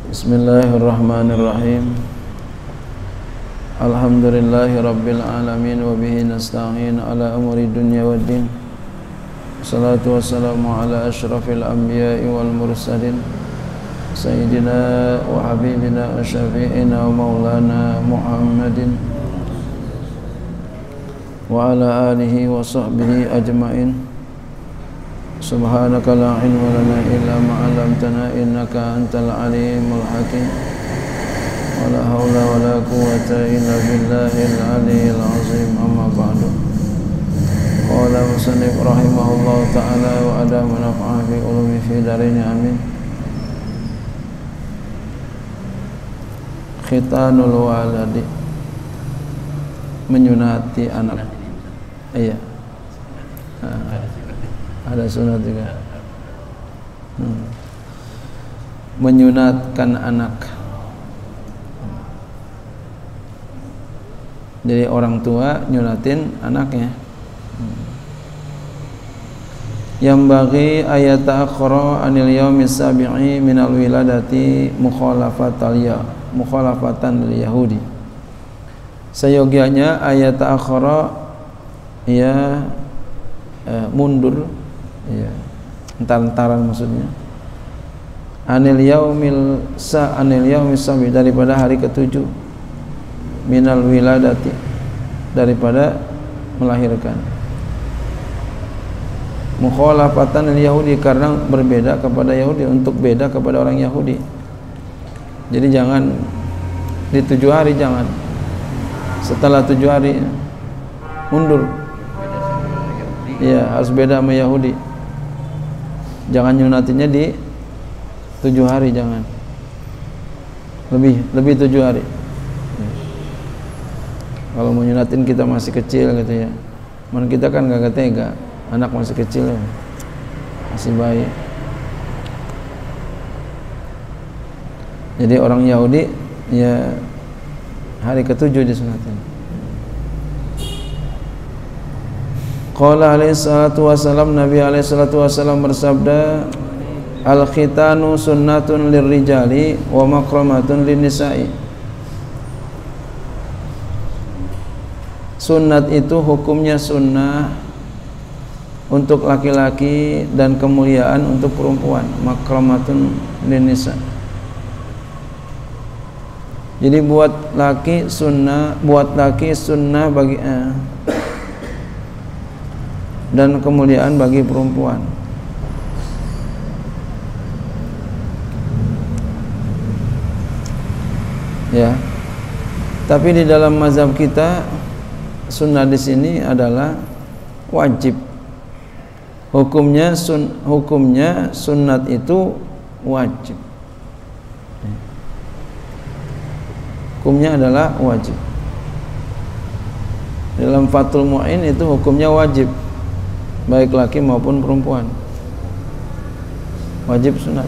Bismillahirrahmanirrahim. Alhamdulillahi rabbil alamin wa bihi nasta'in ala umuri dunya waddin. Salatu wassalamu ala asyrafil anbiya'i wal mursalin sayyidina wa habibina wa syafi'ina wa maulana Muhammadin wa ala alihi wa sahbihi ajma'in. Subhanaka la ilma lana illa ma 'allamtana innaka antal alimul hakim. Wala haula wala quwwata illa billahil aliyyil azim. Amma ba'du. Qala musannif rahimahullah ta'ala wa adama naf'a bi ulumi fi darini amin. Khitanul waladi, menyunati anak. Iya. Ada sunat juga. Menyunatkan anak. Jadi orang tua nyunatin anaknya. Yang bagi ayat akhra anil yaumis sabi'i minal wiladati mukhalafatan lil yahudi. Seyogianya ayat akhra ya mundur, ya, entar-entaran maksudnya. Anil yaumis sabi, daripada hari ketujuh, minal wiladati, daripada melahirkan. Mukhalafatan lil yahudi, karena berbeda kepada Yahudi, untuk beda kepada orang Yahudi. Jadi jangan di 7 hari, jangan setelah 7 hari mundur. Ya, harus beda sama Yahudi. Jangan nyunatinya di 7 hari, jangan. Lebih 7 hari. Kalau mau nyunatin kita masih kecil gitu ya. Man kita kan gak tega, anak masih kecil, masih bayi. Jadi orang Yahudi ya hari ke-7 disunatin. Qala alaihi salatu wassalam, Nabi alaihi salatu wassalam bersabda, al-khitanu sunnatun lirrijali wa makramatun linnisa'i. Sunnat itu hukumnya sunnah untuk laki-laki dan kemuliaan untuk perempuan, makramatun linnisa'. Jadi buat laki sunnah bagi dan kemuliaan bagi perempuan. Ya. Tapi di dalam mazhab kita sunnah di sini adalah wajib. Hukumnya sunnat itu wajib. Hukumnya adalah wajib. Dalam Fathul Mu'in itu hukumnya wajib, baik laki maupun perempuan, wajib sunat.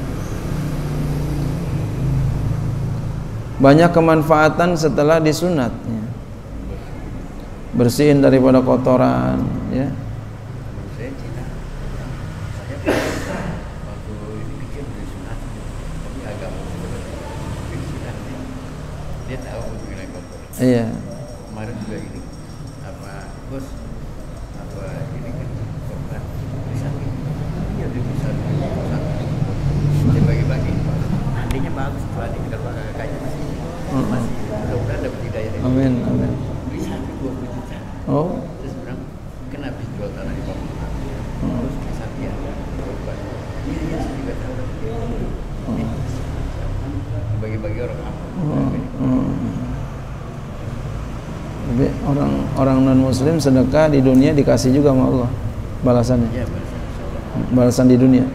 Banyak kemanfaatan setelah disunat, ya. Bersihin daripada kotoran, ya. Iya. Kemarin juga gini, apa bos, apa ini kan korban bisa iya dia bisa dia bagi-bagi. Nantinya bagus tuh, nanti kita kayaknya masih mudah-mudahan dapat hidayah. Amin, amin. Beli sapi 20 juta. Oh. Terus bilang kenapa jual tanah di Papua? Terus beli sapi ya korban. Iya saya juga tahu. Bagi-bagi orang apa? Jadi orang non muslim sedekah di dunia dikasih juga sama Allah balasannya. Ya, balasan di dunia.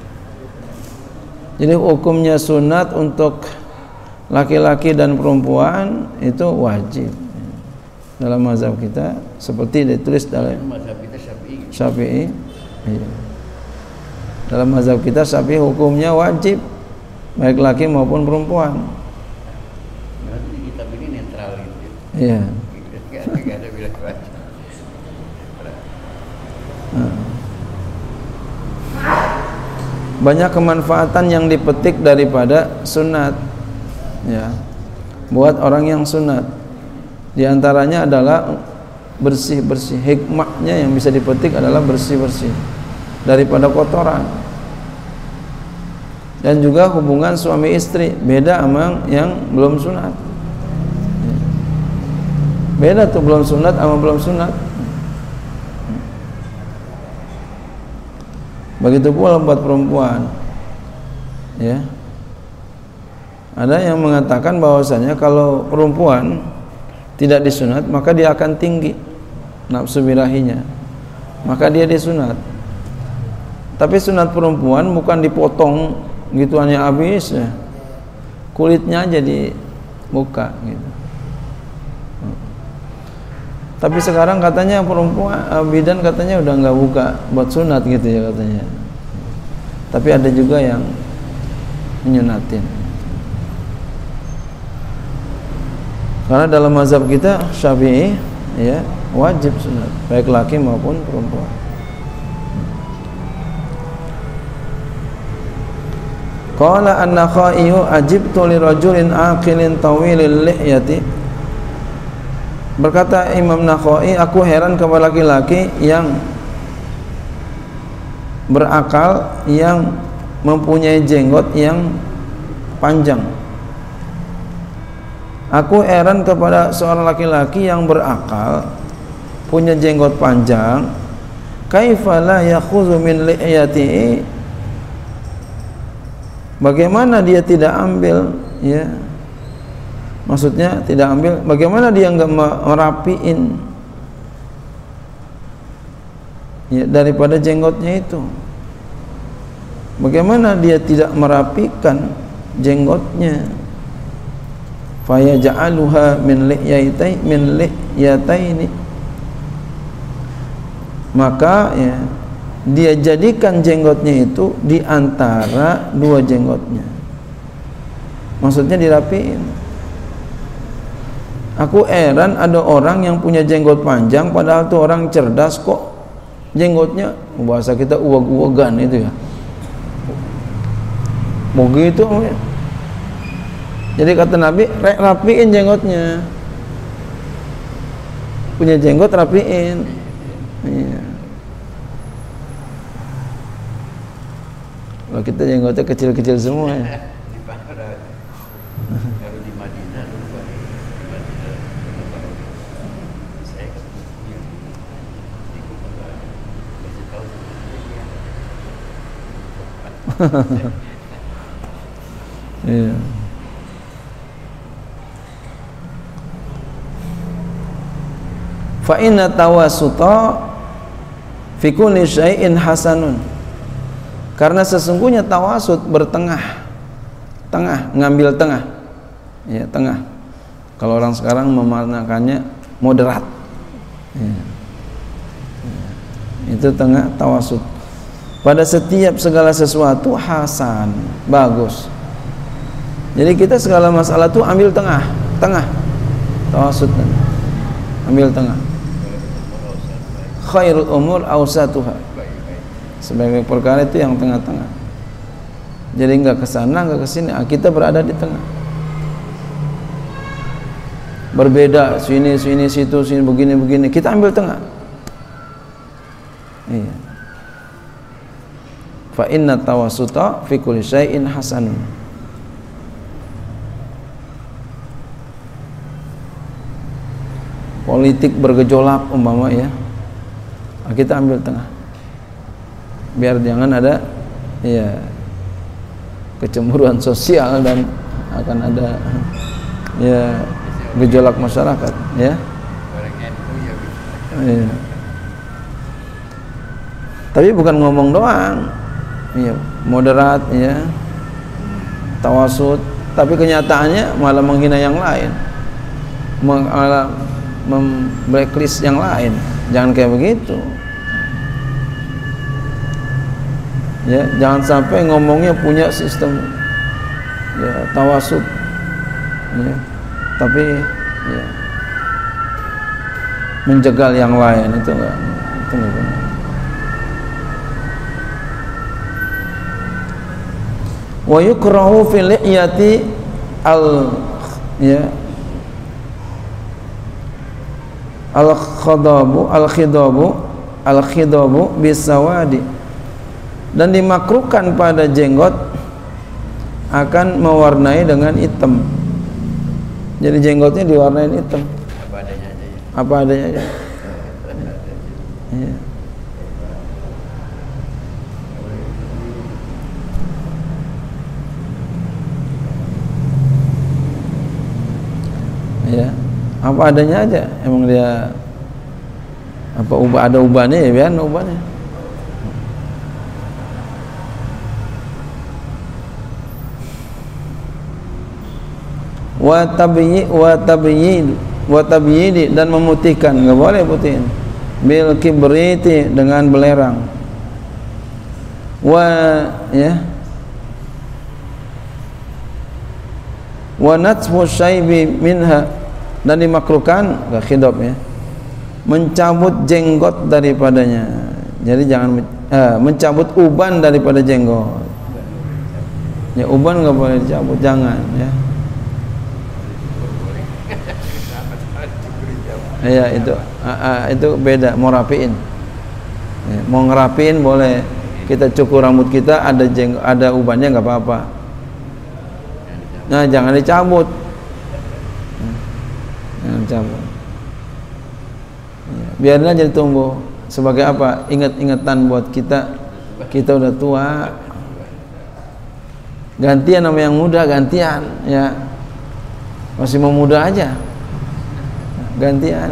Jadi hukumnya sunat untuk laki-laki dan perempuan itu wajib. Dalam mazhab kita seperti ditulis dalam mazhab kita Syafi'i. Iya. Dalam mazhab kita Syafi'i hukumnya wajib, baik laki maupun perempuan. Berarti kitab ini netral gitu. Iya. Gak ada bilang wajib. Banyak kemanfaatan yang dipetik daripada sunat. ya, buat orang yang sunat. Di antaranya adalah bersih-bersih. Hikmahnya yang bisa dipetik adalah bersih-bersih daripada kotoran. Dan juga hubungan suami istri beda sama yang belum sunat. Beda tuh belum sunat sama belum sunat. Begitu pula buat perempuan. Ya. Ada yang mengatakan bahwasanya kalau perempuan tidak disunat maka dia akan tinggi nafsu birahinya, maka dia disunat. Tapi sunat perempuan bukan dipotong gitu hanya habis ya, kulitnya aja dibuka gitu. Tapi sekarang katanya perempuan bidan katanya udah nggak buka buat sunat gitu ya katanya. Tapi ada juga yang menyunatin. Karena dalam mazhab kita Syafi'i ya wajib sunat baik laki maupun perempuan. Qala an-Nakhai ajibtu li rajulin aqilin tawilil lihyati. Berkata Imam Nakhai, aku heran kepada laki-laki yang berakal yang mempunyai jenggot yang panjang. Aku heran kepada seorang laki-laki yang berakal punya jenggot panjang, kaifa la yakhudhu min lihyatihi, bagaimana dia tidak ambil ya, maksudnya tidak ambil, bagaimana dia enggak merapiin ya daripada jenggotnya itu, bagaimana dia tidak merapikan jenggotnya. Fayaj'aluha min lihyataini, maka ya dia jadikan jenggotnya itu di antara dua jenggotnya, maksudnya dirapiin. Aku heran ada orang yang punya jenggot panjang padahal tuh orang cerdas kok jenggotnya, bahasa kita uwag-uwagan itu ya, begitu. Jadi kata Nabi, rapiin jenggotnya. Punya jenggot rapiin. Iya. Kalau kita jenggotnya kecil-kecil semua ya. Kalau di Madinah dulu saya ketemu di Kuala kasih tahu Iya. Fa inna tawasuta fi kulli syai'in hasanun, karena sesungguhnya tawasut bertengah, tengah, ngambil tengah ya, tengah. Kalau orang sekarang memaknakannya moderat ya. Itu tengah, tawasut pada setiap segala sesuatu hasan, bagus. Jadi kita segala masalah tuh ambil tengah, tengah, tawasut, ambil tengah. Khairul umur awsatuha, sebagai perkara itu yang tengah-tengah. Jadi enggak ke sana, enggak ke sini, kita berada di tengah. Berbeda sini situ, sini begini, kita ambil tengah. Iya. Fa inna tawassuta fi kulli syai'in hasanun. Politik bergejolak umpama ya, kita ambil tengah, biar jangan ada ya kecemburuan sosial dan akan ada ya gejolak masyarakat ya. Ya. Tapi bukan ngomong doang ya, moderat ya, tawasud, tapi kenyataannya malah menghina yang lain, malah blacklist yang lain. Jangan kayak begitu ya, jangan sampai ngomongnya punya sistem ya tawasud ya, tapi ya menjegal yang lain, itu enggak benar. Wa yukrahu fil lihyati al ya al-khidabu bisawadi, dan dimakruhkan pada jenggot akan mewarnai dengan hitam. Jadi jenggotnya diwarnain hitam. Apa adanya aja ya. Apa adanya aja. Ya. Ya, apa adanya aja. Emang dia apa ada ubahnya ya, biar ubahnya. Wa tabyid dan memutihkan, enggak boleh putihin. Bil kibriti dengan belerang. Wa natfu syaibi minha, dan dimakruhkan enggak khidab ya, mencabut jenggot daripadanya. Jadi jangan mencabut uban daripada jenggot. Ya, uban enggak boleh dicabut, jangan ya. Ya itu beda, mau rapiin ya, mau ngerapiin boleh, kita cukur rambut kita ada ubannya nggak apa-apa. Nah, jangan dicabut, jangan dicabut ya, biarin aja tumbuh. Sebagai apa? Ingat-ingatan buat kita udah tua, gantian sama yang muda, gantian ya, masih mau muda aja, gantian.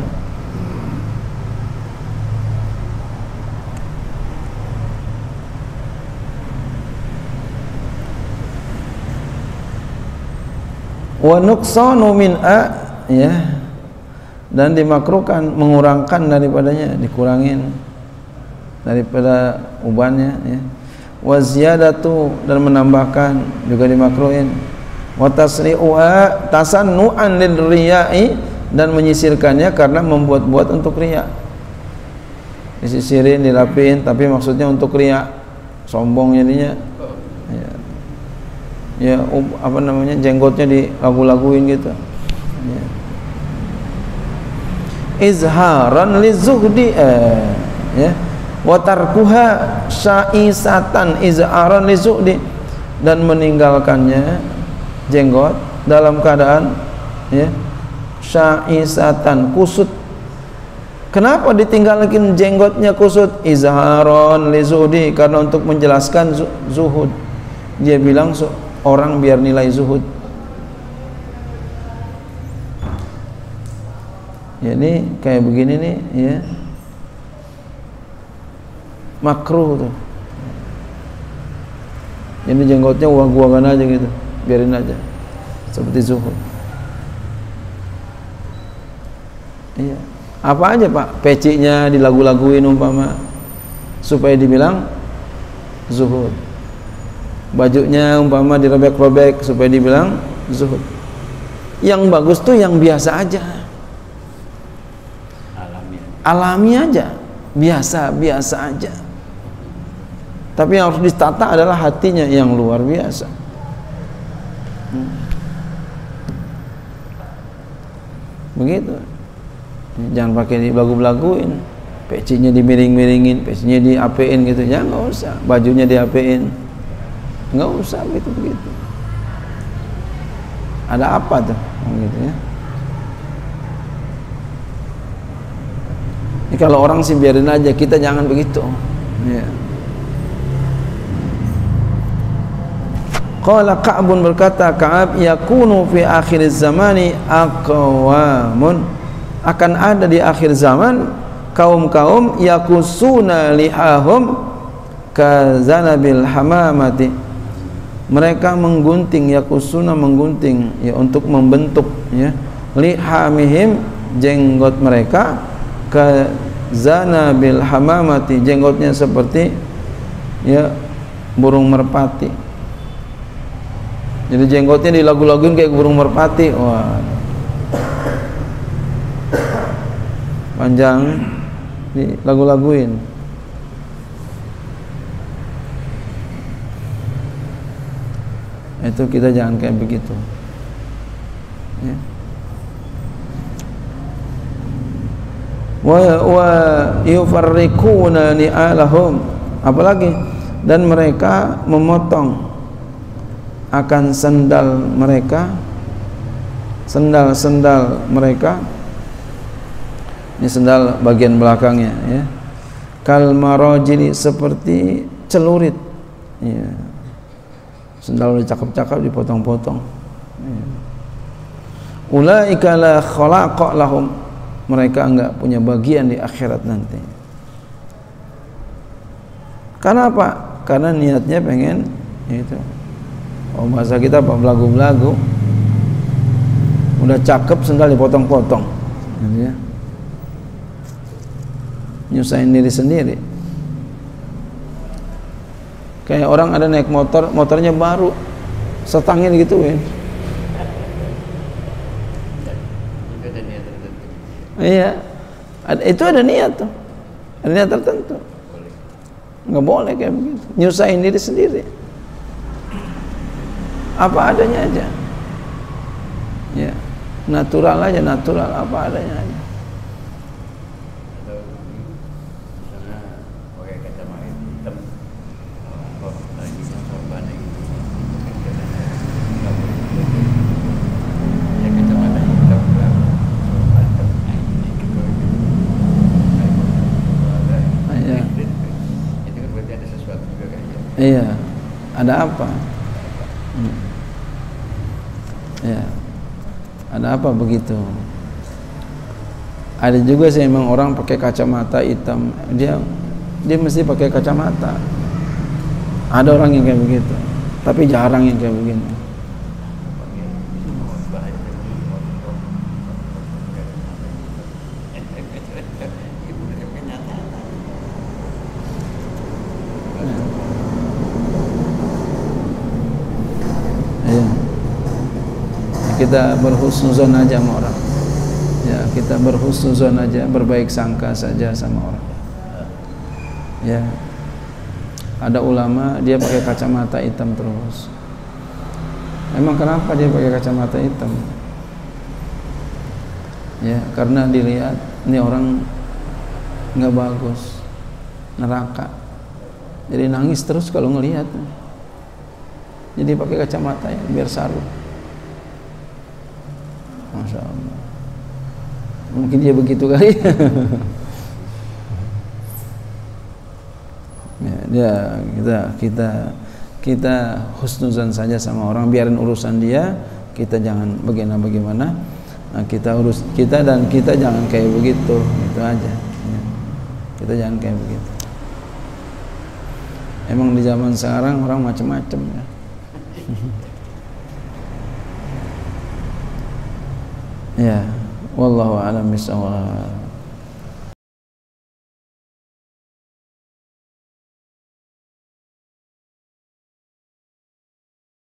Wa nuqsanu min ya, dan dimakruhkan mengurangkan daripadanya, dikurangin daripada ubannya ya. Wa ziyadatu, dan menambahkan juga dimakruhin. Wa tasri'uha tasannu'an lil riya'i, dan menyisirkannya karena membuat-buat untuk riya. Disisirin, dirapiin, tapi maksudnya untuk riya, sombong jadinya ya, apa namanya, jenggotnya dilagu-laguin gitu ya. Izharan lizuhdi ya, wa tarkuha syaisatan izharan lizuhdi, dan meninggalkannya jenggot dalam keadaan ya syaisatan, kusut. Kenapa ditinggalkan jenggotnya kusut? Izharon lizuhdi, karena untuk menjelaskan zuhud. Dia bilang orang biar nilai zuhud. Jadi kayak begini nih ya, makruh tuh. Jadi jenggotnya uang-uangan aja gitu, biarin aja, seperti zuhud. Iya. Apa aja Pak? Pecinya dilagu-laguin umpama supaya dibilang zuhud. Bajunya umpama dirobek-robek supaya dibilang zuhud. Yang bagus tuh yang biasa aja, alami aja, biasa aja. Tapi yang harus ditata adalah hatinya yang luar biasa. Begitu. Jangan pakai dilagu-laguin, pecinya dimiring-miringin, pecinya diapein gitu, ya nggak usah. Bajunya diapein, nggak usah begitu. Ada apa tuh gitu ya. Ini kalau orang sih biarin aja, kita jangan begitu ya. Qala Ka'bun, berkata Ka'ab, yakunu fi akhir zamani aqwamun, akan ada di akhir zaman kaum-kaum yakusuna lihahum kazanabil hamamati, mereka menggunting, yakusuna menggunting ya, untuk membentuk ya, lihamihim jenggot mereka, kazanabil hamamati, jenggotnya seperti ya burung merpati. Jadi jenggotnya dilagu-laguin kayak burung merpati. Wah, panjang, dilagu-laguin. Itu kita jangan kayak begitu. ya. Wa yufarriquna ni'alahum, apalagi dan mereka memotong akan sendal mereka, sendal-sendal mereka, ini sendal bagian belakangnya ya, kal marajili, seperti celurit ya. Sendal udah cakep-cakep dipotong-potong ya. Ulaika la khalaqa lahum, mereka enggak punya bagian di akhirat nanti. Karena apa? Karena niatnya pengen itu. Oh, bahasa kita apa, belagu-belagu, udah cakep sendal dipotong-potong gitu ya. Nyusahin diri sendiri. Kayak orang ada naik motor, motornya baru, setangnya digituin. Iya, itu ada niat tuh, ada niat tertentu. Nggak boleh kayak begitu, nyusahin diri sendiri. Apa adanya aja, ya, natural aja, natural, apa adanya aja. Iya, ada apa? Ya, ada apa begitu? Ada juga sih emang orang pakai kacamata hitam, dia mesti pakai kacamata. Ada orang yang kayak begitu, tapi jarang yang kayak begini. Kita berhusnuzon aja sama orang ya, kita berhusnuzon aja, berbaik sangka saja sama orang ya. Ada ulama dia pakai kacamata hitam terus. Emang kenapa dia pakai kacamata hitam? Ya karena dilihat ini orang nggak bagus, neraka, jadi nangis terus kalau ngelihat, jadi pakai kacamata ya biar saru. Masya Allah, mungkin dia begitu kali. Ya, kita husnuzan saja sama orang, biarin urusan dia, kita jangan bagaimana. Nah, kita jangan kayak begitu, itu aja. Ya. Kita jangan kayak begitu. Emang di zaman sekarang orang macam-macam ya. Ya, wallahu a'lam bishawab.